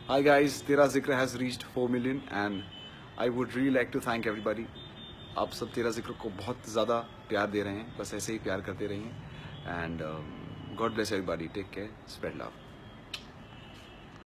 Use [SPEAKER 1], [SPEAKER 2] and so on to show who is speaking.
[SPEAKER 1] Hi guys, तेरा जिक्र has reached 4 million and I would really like to thank everybody. आप सब तेरा जिक्र को बहुत ज़्यादा प्यार दे रहे हैं, बस ऐसे ही प्यार करते रहिए and God bless everybody. Take care, spread love.